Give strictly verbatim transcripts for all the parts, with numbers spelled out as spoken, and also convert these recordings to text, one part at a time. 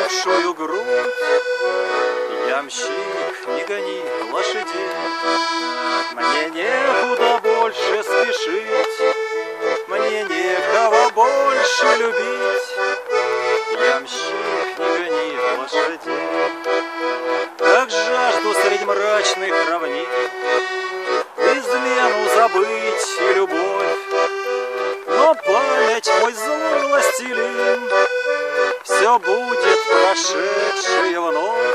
большую грудь. Ямщик, не гони лошадей, мне некуда больше спешить, мне некого больше любить. Ямщик, не гони лошадей, как жажду средь мрачных равнин измену забыть и любовь. Но память мой злой властелин, все будет прошедшее вновь.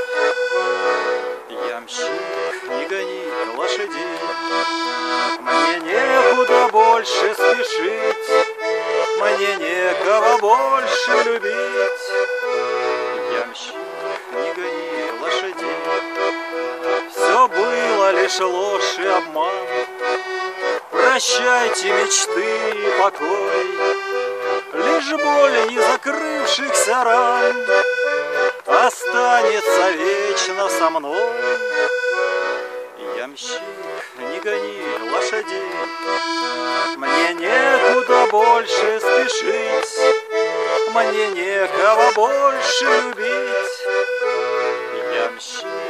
Ямщик, не гони лошадей, мне некуда больше спешить, мне некого больше любить. Ямщик, не гони лошадей, все было лишь ложь и обман. Прощайте мечты и покой, лишь боль не закрывшихся ран останется вечно со мной. Ямщик, не гони лошадей, мне некуда больше спешить, мне некого больше любить. Ямщик,